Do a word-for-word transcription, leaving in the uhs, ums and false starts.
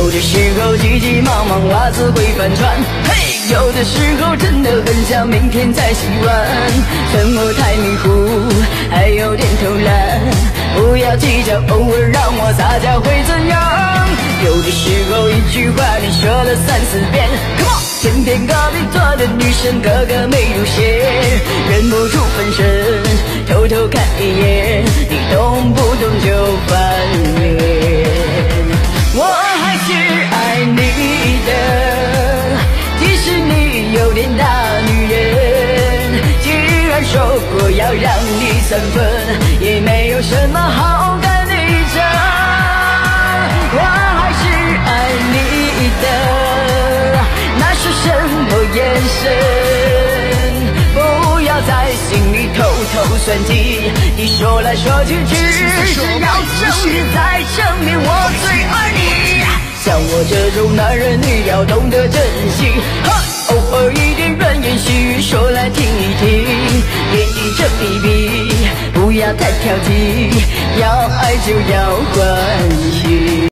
有的时候急急忙忙袜子会翻船，嘿，有的时候真的很想明天再洗碗。沉默太迷糊，还有点偷懒，不要计较，偶尔让我撒娇会怎样？有的时候一句话你说了三四遍 ，Come on， 偏偏隔壁桌的女生个个没入鞋，忍不住分身偷偷看一眼，你动不动就翻脸。我还是爱你的，即使你有点大女人。既然说过要让你三分，也没有什么好跟你争。我还是爱你的，那是什么眼神？不要在心里偷偷算计，你说来说去只是要证明再证明我最爱你。像我这种男人你要懂得珍惜，偶尔一点软言细语说来听一听，别一直逼逼，不要太挑剔，要爱就要欢喜。